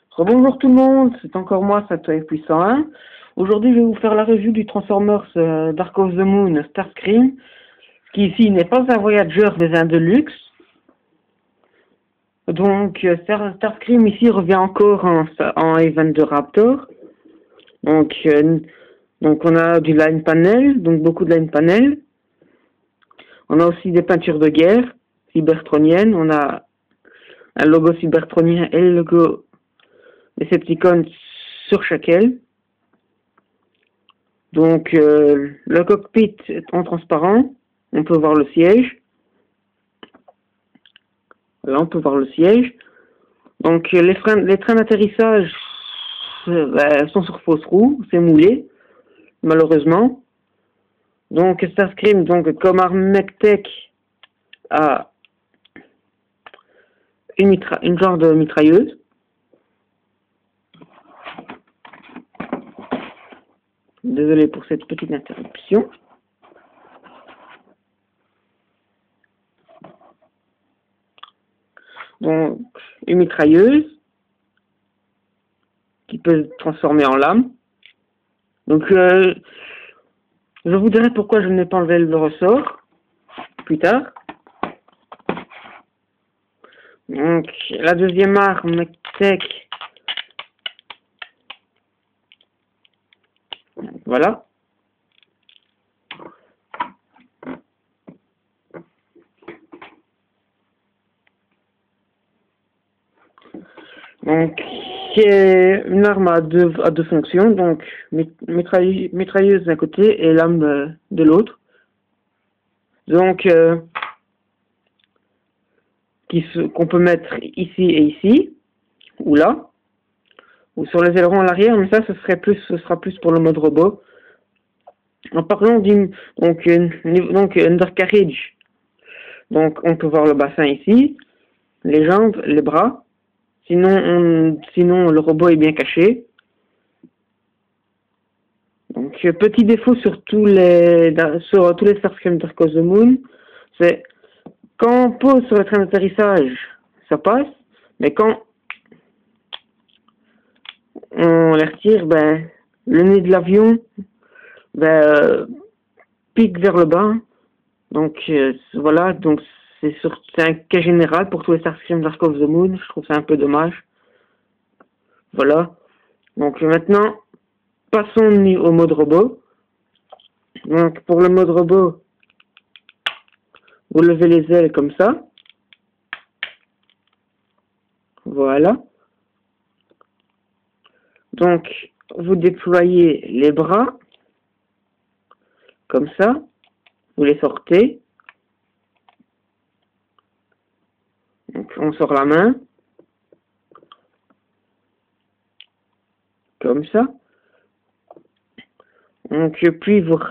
Rebonjour tout le monde, c'est encore moi, Satoy Puissant 1. Aujourd'hui, je vais vous faire la review du Transformers Dark of the Moon Starscream, qui ici n'est pas un Voyager mais un Deluxe. Donc, Starscream ici revient encore en event de Raptor. Donc, on a du line panel, donc beaucoup de line panel. On a aussi des peintures de guerre cybertroniennes. On a un logo cybertronien et le logo Decepticons sur chaque aile. Donc, le cockpit est en transparent. On peut voir le siège. Là, on peut voir le siège. Donc, les trains d'atterrissage sont sur fausse roue. C'est moulé, malheureusement. Donc, Starscream, comme arme MechTech, a une genre de mitrailleuse. Désolé pour cette petite interruption. Donc, une mitrailleuse qui peut se transformer en lame. Donc, je vous dirai pourquoi je n'ai pas enlevé le ressort plus tard. Donc, la deuxième arme MechTech. Voilà. Donc, c'est une arme à deux fonctions, donc mitrailleuse d'un côté et lame de l'autre. Donc, qu'on peut mettre ici et ici, ou là, ou sur les ailerons à l'arrière, mais ça, ce sera plus pour le mode robot. En parlant d'une undercarriage, donc on peut voir le bassin ici, les jambes, les bras. Sinon le robot est bien caché. Donc petit défaut sur tous les Starscream Dark of the Moon, c'est quand on pose sur le train d'atterrissage, ça passe, mais quand on les retire, le nez de l'avion pique vers le bas. Donc voilà, donc c'est un cas général pour tous les Starscream Dark of the Moon. Je trouve ça un peu dommage. Voilà. Donc maintenant, passons au mode robot. Donc pour le mode robot, vous levez les ailes comme ça. Voilà. Donc vous déployez les bras comme ça. Vous les sortez. Donc on sort la main. Comme ça. Donc puis vous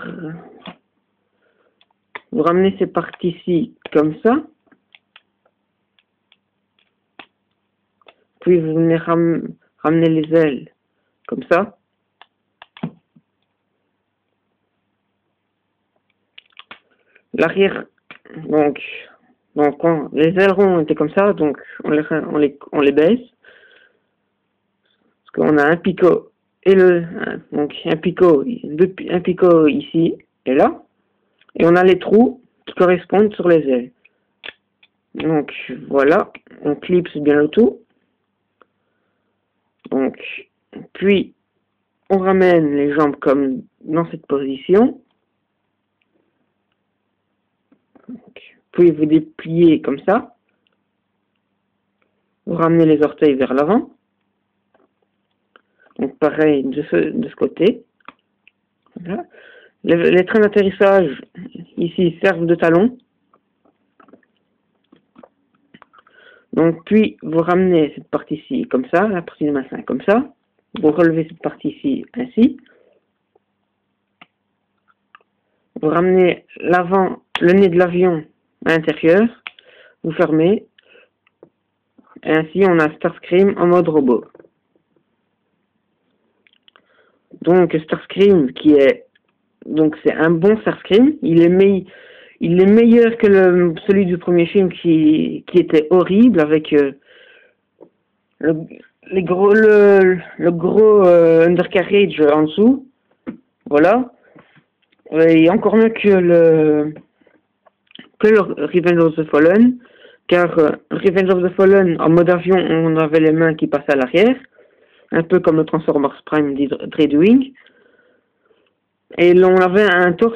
ramenez ces parties-ci comme ça. Puis vous venez ramener les ailes comme ça. L'arrière, donc quand les ailerons étaient comme ça, donc on les baisse. Parce qu'on a un picot et un picot ici et là. Et on a les trous qui correspondent sur les ailes. Donc voilà, on clipse bien le tout. Donc, puis on ramène les jambes comme dans cette position. Puis vous dépliez comme ça. Vous ramenez les orteils vers l'avant. Donc pareil de ce côté. Voilà. Les trains d'atterrissage ici servent de talon. Donc puis vous ramenez cette partie-ci comme ça, la partie du bassin comme ça. Vous relevez cette partie-ci ainsi. Vous ramenez le nez de l'avion à l'intérieur. Vous fermez. Et ainsi on a Starscream en mode robot. Donc Starscream c'est un bon Starscream. Il est meilleur que celui du premier film qui était horrible avec le gros undercarriage en dessous. Voilà. Et encore mieux que le Revenge of the Fallen, car Revenge of the Fallen, en mode avion, on avait les mains qui passaient à l'arrière, un peu comme le Transformers Prime Dreadwing, et on avait un torse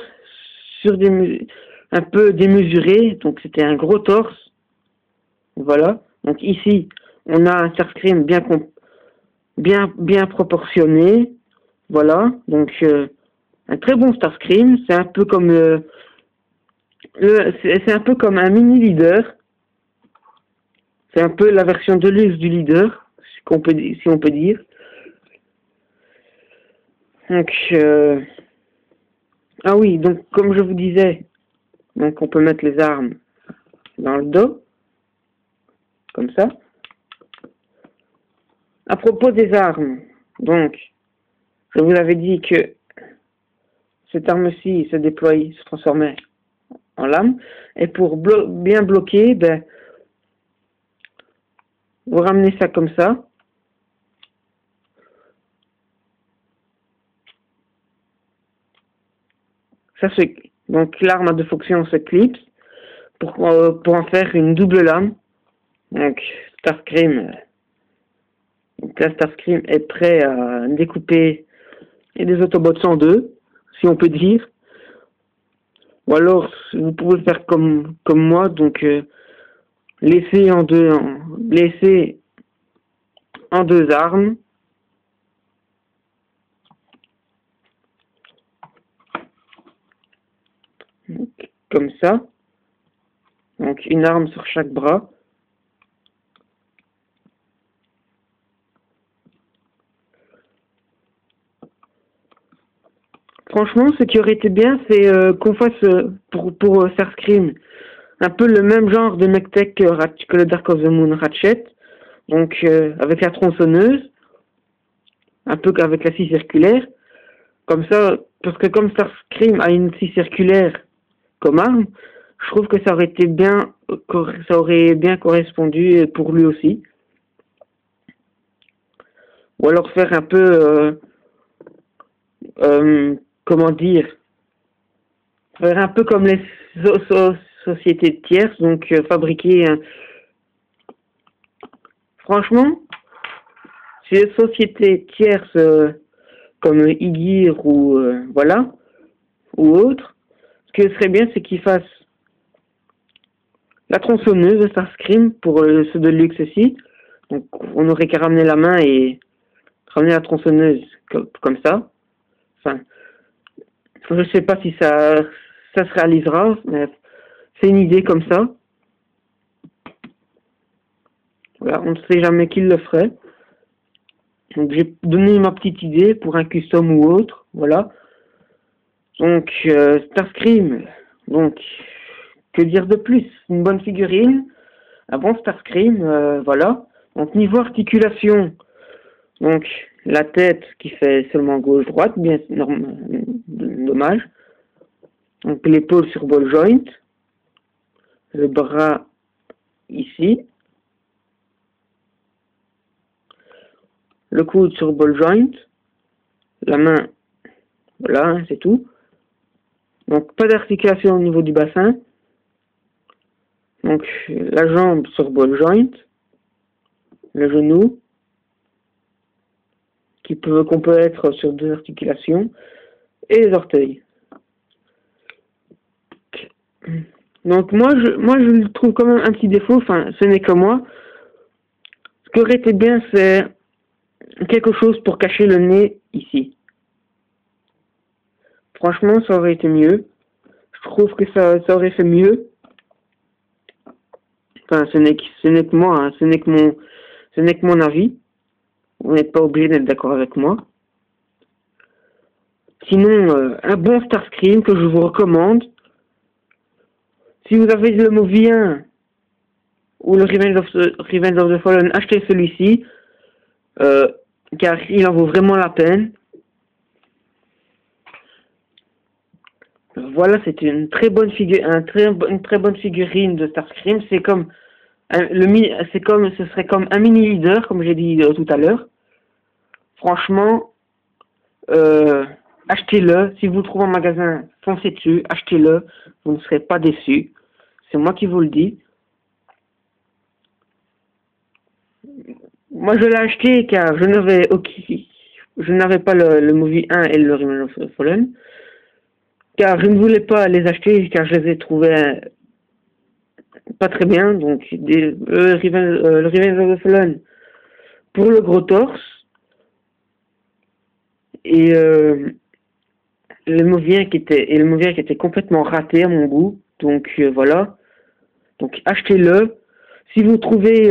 un peu démesuré, donc c'était un gros torse, voilà. Donc ici, on a un Starscream bien proportionné, voilà. Donc un très bon Starscream, c'est un peu comme c'est un peu comme un mini leader. C'est un peu la version de luxe du leader, si on peut dire. Donc, ah oui, donc comme je vous disais, donc on peut mettre les armes dans le dos, comme ça. À propos des armes, donc, je vous avais dit que cette arme-ci se transformait en lame, et pour bien bloquer, ben, vous ramenez ça comme ça. Donc l'arme a deux fonctions, se clipse pour en faire une double lame. Donc Starscream est prêt à découper des Autobots en deux, si on peut dire. Ou alors vous pouvez faire comme moi, donc laisser en deux armes. Donc, comme ça. Donc une arme sur chaque bras. Franchement, ce qui aurait été bien, c'est qu'on fasse pour Starscream un peu le même genre de mech-tech que le Dark of the Moon Ratchet. Donc avec la tronçonneuse, un peu qu'avec la scie circulaire. Comme ça, parce que comme Starscream a une scie circulaire comme arme, je trouve que ça aurait bien correspondu pour lui aussi. Ou alors faire un peu, comment dire, faire un peu comme les sociétés tierces, donc fabriquer franchement, si les sociétés tierces comme Igir ou voilà, ou autres, ce qui serait bien, c'est qu'ils fassent la tronçonneuse de Starscream pour ceux de luxe aussi. Donc on aurait qu'à ramener la main et ramener la tronçonneuse comme ça. Enfin, je sais pas si ça se réalisera, mais c'est une idée comme ça. Voilà, on ne sait jamais qui le ferait. Donc j'ai donné ma petite idée pour un custom ou autre, voilà. Donc Starscream, donc que dire de plus? Une bonne figurine, un bon Starscream, voilà. Donc niveau articulation, donc la tête qui fait seulement gauche-droite, bien dommage. Donc l'épaule sur ball joint, le bras ici, le coude sur ball joint, la main, voilà, c'est tout. Donc pas d'articulation au niveau du bassin. Donc la jambe sur ball joint, le genou, qu'on peut être sur deux articulations, et les orteils. Donc moi je le trouve quand même un petit défaut, enfin ce n'est que moi. Ce qui aurait été bien, c'est quelque chose pour cacher le nez ici. Franchement, ça aurait été mieux. Je trouve que ça aurait fait mieux. Enfin, ce n'est que moi, hein. Ce n'est que mon avis. Vous n'êtes pas obligé d'être d'accord avec moi. Sinon, un bon Starscream que je vous recommande. Si vous avez le Movie 1 ou le Revenge of the Fallen, achetez celui-ci. Car il en vaut vraiment la peine. Voilà, c'est une très bonne figurine de Starscream. C'est comme Ce serait comme un mini leader, comme j'ai dit tout à l'heure. Franchement, achetez-le. Si vous le trouvez en magasin, foncez dessus, achetez-le. Vous ne serez pas déçus. C'est moi qui vous le dis. Moi, je l'ai acheté car je n'avais pas le Movie 1 et le Revenge of the Fallen. Car je ne voulais pas les acheter car je les ai trouvés pas très bien. Donc, le Revenge of the Fallen pour le gros torse. Et le Movie 1 qui était complètement raté à mon goût. Donc, voilà. Donc, achetez-le. Si vous trouvez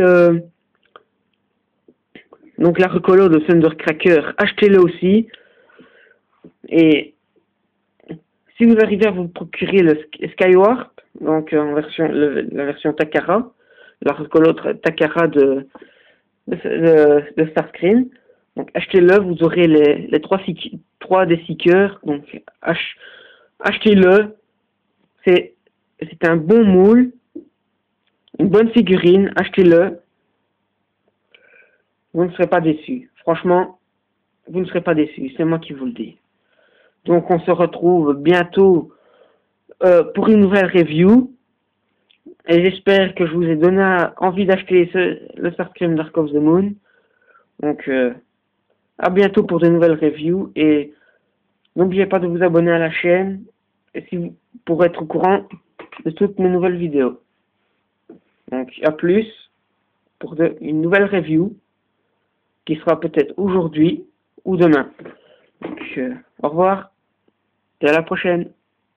donc la recolor de Thundercracker, achetez-le aussi. Et si vous arrivez à vous procurer le Skyward, donc en version la version Takara, la recolor Takara de Starscream, donc achetez-le, vous aurez les trois des Seekers, donc achetez-le. C'est un bon moule, une bonne figurine, achetez-le. Vous ne serez pas déçus. Franchement, vous ne serez pas déçus. C'est moi qui vous le dis. Donc, on se retrouve bientôt pour une nouvelle review. Et j'espère que je vous ai donné envie d'acheter le Starscream Dark of the Moon. Donc, à bientôt pour de nouvelles reviews. Et n'oubliez pas de vous abonner à la chaîne pour être au courant de toutes mes nouvelles vidéos. Donc, à plus pour une nouvelle review qui sera peut-être aujourd'hui ou demain. Donc, au revoir et à la prochaine.